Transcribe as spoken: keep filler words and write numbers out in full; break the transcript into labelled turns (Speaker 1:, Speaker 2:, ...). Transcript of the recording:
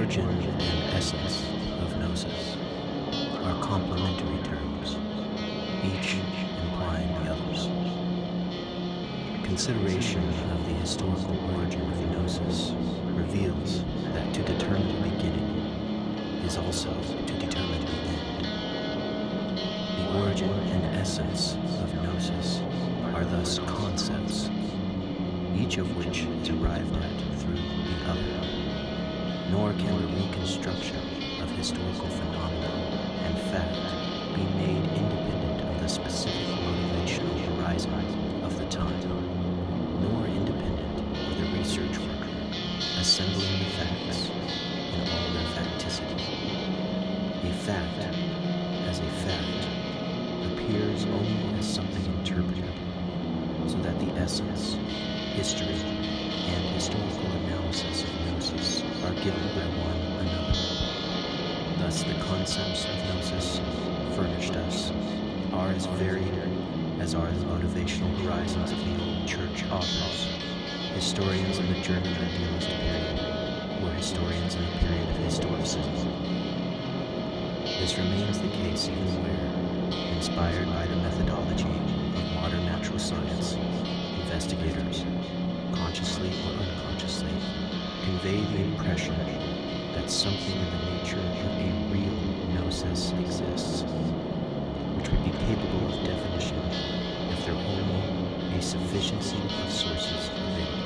Speaker 1: origin and essence of gnosis are complementary terms, each implying the others. Consideration of the historical origin of gnosis reveals that to determine the beginning is also to determine the end. The origin and essence of gnosis are thus concepts, each of which is arrived at through the other. Nor can the reconstruction of historical phenomena and fact be made independent of the specific motivational horizon of the time, nor independent of the research worker assembling the facts in all their facticity. A fact, as a fact, appears only as something interpreted, so that the essence, history, and historical analysis of gnosis are given by one another. Thus, the concepts of gnosis furnished us are as varied as are the motivational horizons of the old church authors. Historians in the German idealist period were historians in the period of historicism. This remains the case even where, inspired by the methodology of modern natural science, investigators, consciously or unconsciously, convey the impression that something in the nature of a real gnosis exists, which would be capable of definition if there were only a sufficiency of sources available.